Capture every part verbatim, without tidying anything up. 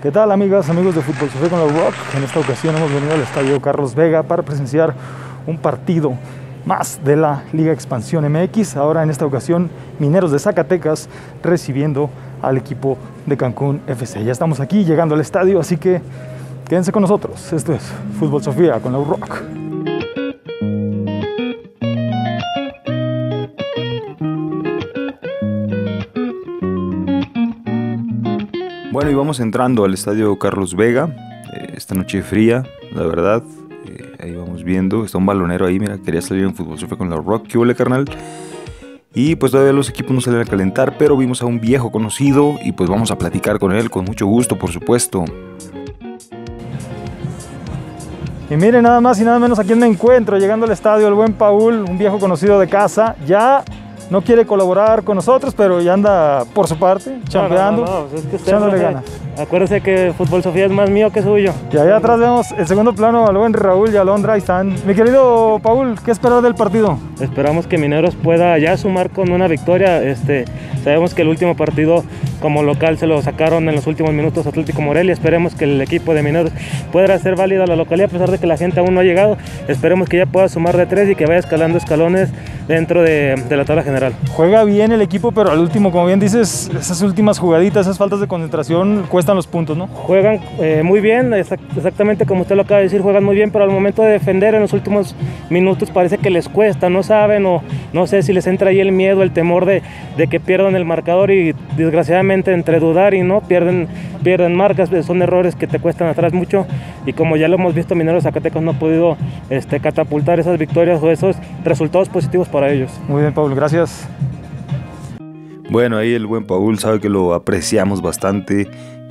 ¿Qué tal, amigas, amigos de Fútbol Sofía con la Rock? En esta ocasión hemos venido al Estadio Carlos Vega para presenciar un partido más de la Liga Expansión M X. Ahora en esta ocasión Mineros de Zacatecas recibiendo al equipo de Cancún F C. Ya estamos aquí llegando al estadio, así que quédense con nosotros. Esto es Fútbol Sofía con la Rock. Bueno, y vamos entrando al Estadio Carlos Vega, eh, esta noche fría, la verdad, eh, ahí vamos viendo, está un balonero ahí, mira, quería salir en Fútbol Sofía con la Rock, ¿qué huele, carnal? Y pues todavía los equipos no salen a calentar, pero vimos a un viejo conocido y pues vamos a platicar con él, con mucho gusto, por supuesto. Y miren nada más y nada menos a quién me encuentro, llegando al estadio, el buen Paul, un viejo conocido de casa, ya no quiere colaborar con nosotros, pero ya anda por su parte, chambeando, no, no, no, no. Es que usted echándole no ganas. Acuérdese que Fútbol Sofía es más mío que suyo. Y allá atrás vemos el segundo plano al buen Raúl y Alondra, ahí están. Mi querido Paul, ¿qué esperar del partido? Esperamos que Mineros pueda ya sumar con una victoria. Este, sabemos que el último partido como local se lo sacaron en los últimos minutos Atlético Morelia. Esperemos que el equipo de Mineros pueda hacer válida la localidad a pesar de que la gente aún no ha llegado. Esperemos que ya pueda sumar de tres y que vaya escalando escalones dentro de, de la tabla general. Juega bien el equipo, pero al último, como bien dices, esas últimas jugaditas, esas faltas de concentración cuestan los puntos, ¿no? Juegan eh, muy bien, exactamente como usted lo acaba de decir, juegan muy bien, pero al momento de defender en los últimos minutos parece que les cuesta, no saben o no sé si les entra ahí el miedo, el temor de, de que pierdan el marcador y desgraciadamente entre dudar y no, pierden, pierden marcas, son errores que te cuestan atrás mucho y como ya lo hemos visto, Mineros Zacatecas no ha podido este, catapultar esas victorias o esos resultados positivos para ellos. Muy bien, Paul, gracias. Bueno, ahí el buen Paul sabe que lo apreciamos bastante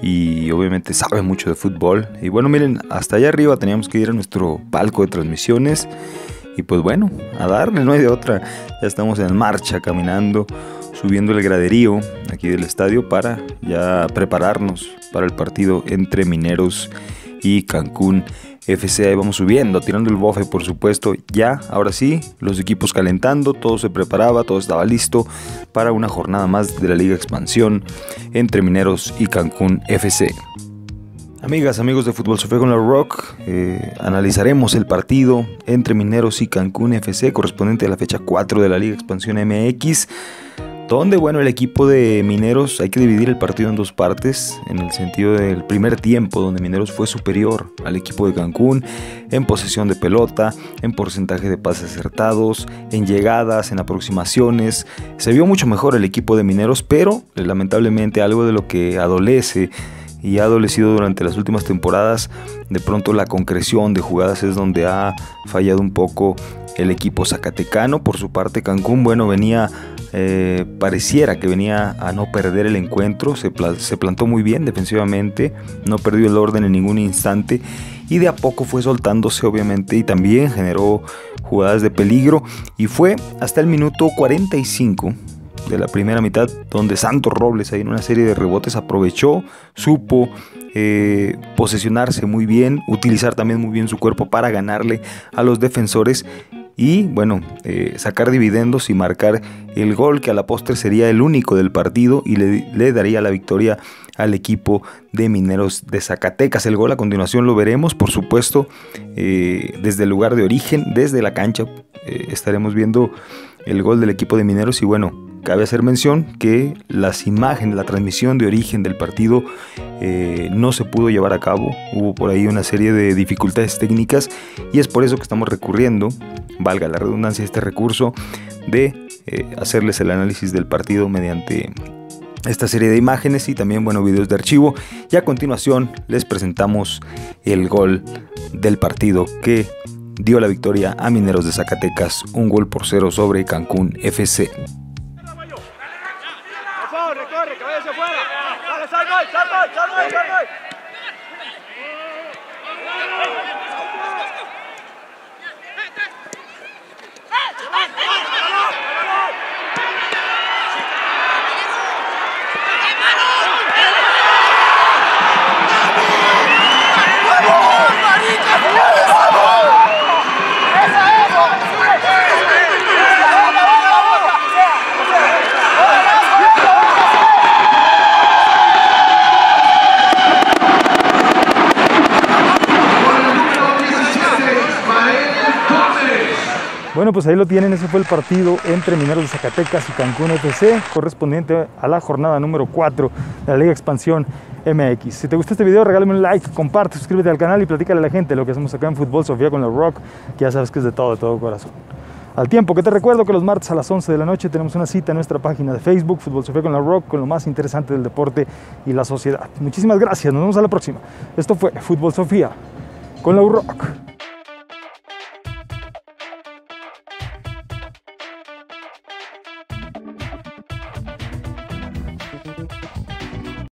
y obviamente sabe mucho de fútbol. Y bueno, miren, hasta allá arriba teníamos que ir a nuestro palco de transmisiones. Y pues bueno, a darle, no hay de otra. Ya estamos en marcha, caminando, subiendo el graderío aquí del estadio para ya prepararnos para el partido entre Mineros y Cancún F C. Ahí vamos subiendo, tirando el bofe, por supuesto. Ya, ahora sí, los equipos calentando, todo se preparaba, todo estaba listo para una jornada más de la Liga Expansión entre Mineros y Cancún F C. Amigas, amigos de Fútbol Sofía con la Rock, eh, analizaremos el partido entre Mineros y Cancún F C correspondiente a la fecha cuatro de la Liga Expansión M X, donde, bueno, el equipo de Mineros, hay que dividir el partido en dos partes, en el sentido del primer tiempo, donde Mineros fue superior al equipo de Cancún en posesión de pelota, en porcentaje de pases acertados, en llegadas, en aproximaciones. Se vio mucho mejor el equipo de Mineros, pero lamentablemente algo de lo que adolece y ha adolecido durante las últimas temporadas, de pronto la concreción de jugadas es donde ha fallado un poco el equipo zacatecano. Por su parte, Cancún, bueno, venía, eh, pareciera que venía a no perder el encuentro, se, pla se plantó muy bien defensivamente, no perdió el orden en ningún instante y de a poco fue soltándose, obviamente, y también generó jugadas de peligro, y fue hasta el minuto cuarenta y cinco de la primera mitad donde Santos Robles, ahí en una serie de rebotes, aprovechó, supo eh, posesionarse muy bien, utilizar también muy bien su cuerpo para ganarle a los defensores y, bueno, eh, sacar dividendos y marcar el gol que a la postre sería el único del partido y le, le daría la victoria al equipo de Mineros de Zacatecas. El gol a continuación lo veremos, por supuesto, eh, desde el lugar de origen, desde la cancha, eh, estaremos viendo el gol del equipo de Mineros. Y bueno, cabe hacer mención que las imágenes, la transmisión de origen del partido eh, no se pudo llevar a cabo. Hubo por ahí una serie de dificultades técnicas y es por eso que estamos recurriendo, valga la redundancia, a este recurso de eh, hacerles el análisis del partido mediante esta serie de imágenes y también, bueno, videos de archivo. Y a continuación les presentamos el gol del partido que dio la victoria a Mineros de Zacatecas, un gol por cero sobre Cancún F C. Corre, que vaya hacia afuera. Dale, sal, gol, sal, gol, sal, gol, sal, gol. Bueno, pues ahí lo tienen, ese fue el partido entre Mineros de Zacatecas y Cancún F C, correspondiente a la jornada número cuatro de la Liga Expansión M X. Si te gustó este video, regálame un like, comparte, suscríbete al canal y platícale a la gente lo que hacemos acá en Fútbol Sofía con la Rock, que ya sabes que es de todo, de todo corazón. Al tiempo que te recuerdo que los martes a las once de la noche tenemos una cita en nuestra página de Facebook, Fútbol Sofía con la Rock, con lo más interesante del deporte y la sociedad. Muchísimas gracias, nos vemos a la próxima. Esto fue Fútbol Sofía con la Rock.